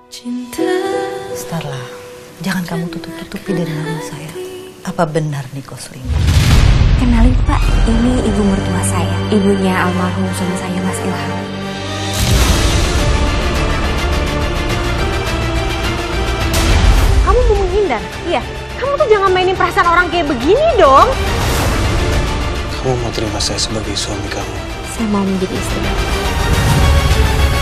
Starla, jangan kamu tutup-tutupi dari nama saya. Apa benar Niko selingkuh? Kenalin Pak, ini ibu mertua saya, ibunya almarhum suami saya Mas Ilham. Kamu mau menghindar? Iya. Kamu tuh jangan mainin perasaan orang kayak begini dong. Kamu mau terima saya sebagai suami kamu? Saya mau menjadi istri.